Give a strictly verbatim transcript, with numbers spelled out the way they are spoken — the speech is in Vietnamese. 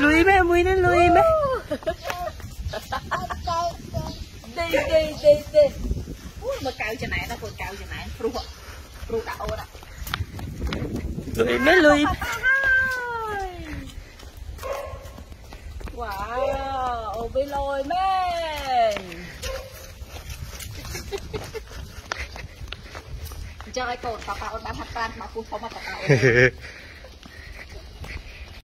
lùi mẹ mùi nó lùi mẹ đi đi đi đi mà cào cho này nó còn cào cho này ru ru đậu đó lùi mẹ lùi wow ô bị lôi mẹ cho ai cột tao tao bán hạt tan mà cũng không mà tao